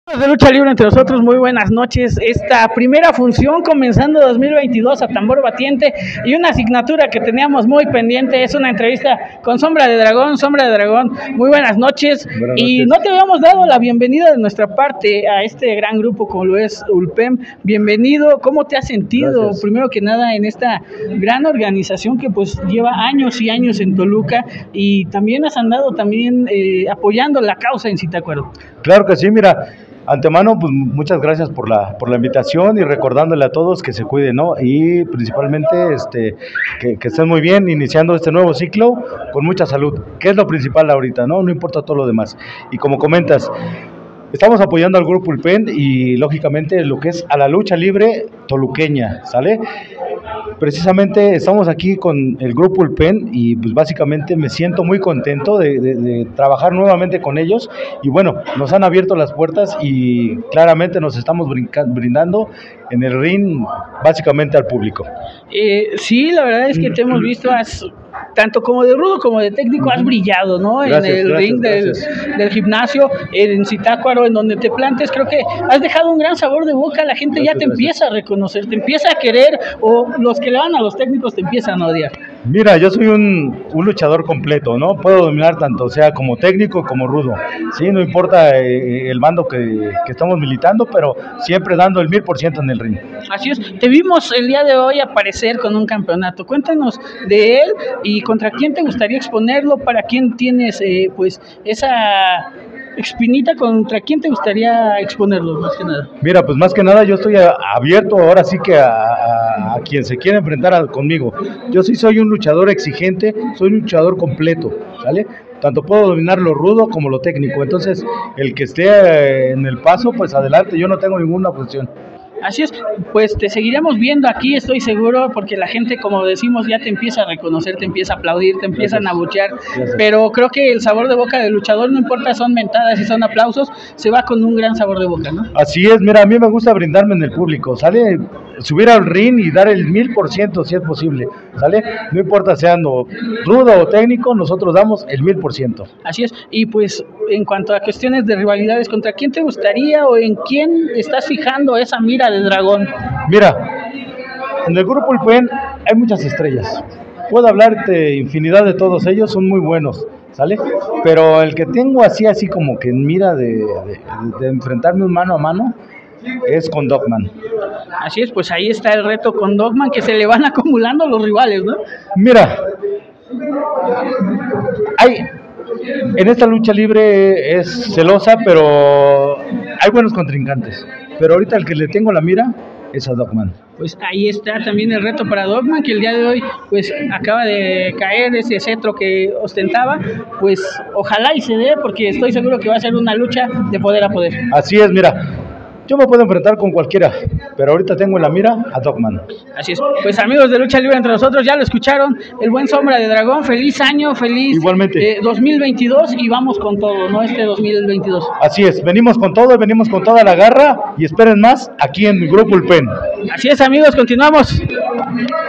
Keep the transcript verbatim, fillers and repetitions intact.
De lucha libre entre nosotros, muy buenas noches. Esta primera función comenzando dos mil veintidós a tambor batiente y una asignatura que teníamos muy pendiente es una entrevista con Sombra de Dragón. Sombra de Dragón, muy buenas noches. Buenas noches. Y no te habíamos dado la bienvenida de nuestra parte a este gran grupo como lo es Ulpem. Bienvenido, ¿cómo te has sentido? Gracias. Primero que nada en esta gran organización que pues lleva años y años en Toluca y también has andado también eh, apoyando la causa en Zitácuaro. Claro que sí, mira. Antemano, pues muchas gracias por la por la invitación y recordándole a todos que se cuiden, ¿no? Y principalmente este que, que estén muy bien iniciando este nuevo ciclo con mucha salud, que es lo principal ahorita, ¿no? No importa todo lo demás. Y como comentas, estamos apoyando al grupo Ulpem y lógicamente lo que es a la lucha libre toluqueña, ¿sale? Precisamente estamos aquí con el grupo Ulpem y pues básicamente me siento muy contento de, de, de trabajar nuevamente con ellos y bueno, nos han abierto las puertas y claramente nos estamos brindando en el ring básicamente al público. Eh, sí, la verdad es que te hemos visto, has, tanto como de rudo como de técnico, has brillado, ¿no? Gracias, en el gracias, ring del, del gimnasio, en Zitácuaro, en donde te plantes, creo que has dejado un gran sabor de boca, la gente gracias, ya te gracias. empieza a reconocer, te empieza a querer, o los que le van a los técnicos te empiezan a odiar. Mira, yo soy un, un luchador completo, ¿no? Puedo dominar tanto sea como técnico como rudo, ¿sí? No importa eh, el bando que, que estamos militando, pero siempre dando el mil por ciento en el ring. Así es, te vimos el día de hoy aparecer con un campeonato, cuéntanos de él y contra quién te gustaría exponerlo, para quién tienes eh, pues esa espinita, contra quién te gustaría exponerlo, más que nada. Mira, pues más que nada yo estoy a, abierto ahora sí que a, a, a quien se quiera enfrentar a, conmigo. Yo sí soy un luchador exigente, soy un luchador completo, ¿sale? Tanto puedo dominar lo rudo como lo técnico, entonces el que esté en el paso, pues adelante, yo no tengo ninguna objeción. Así es, pues te seguiremos viendo aquí, estoy seguro, porque la gente, como decimos, ya te empieza a reconocer, te empieza a aplaudir, te empiezan Gracias. a abuchear, Gracias. pero creo que el sabor de boca del luchador, no importa, son mentadas y son aplausos, se va con un gran sabor de boca, ¿no? Así es, mira, a mí me gusta brindarme en el público, ¿sale? Subir al ring y dar el mil por ciento si es posible, ¿sale? No importa seando rudo o técnico, nosotros damos el mil por ciento. Así es, y pues en cuanto a cuestiones de rivalidades, ¿contra quién te gustaría o en quién estás fijando esa mira de dragón? Mira, en el grupo Ulpem hay muchas estrellas, puedo hablarte infinidad de todos ellos, son muy buenos, ¿sale? Pero el que tengo así, así como que en mira de, de, de enfrentarme un mano a mano, es con Dogman. Así es, pues ahí está el reto con Dogman, que se le van acumulando los rivales, ¿no? Mira, hay, en esta lucha libre es celosa, pero hay buenos contrincantes. Pero ahorita el que le tengo la mira es a Dogman. Pues ahí está también el reto para Dogman, que el día de hoy pues acaba de caer ese cetro que ostentaba, pues ojalá y se dé, porque estoy seguro que va a ser una lucha de poder a poder. Así es, mira. Yo me puedo enfrentar con cualquiera, pero ahorita tengo en la mira a Dogman. Así es. Pues amigos de Lucha Libre entre nosotros, ya lo escucharon, el buen Sombra de Dragón, feliz año, feliz Igualmente. Eh, dos mil veintidós y vamos con todo, ¿no? Este dos mil veintidós. Así es, venimos con todo, venimos con toda la garra y esperen más aquí en mi grupo Ulpem. Así es amigos, continuamos.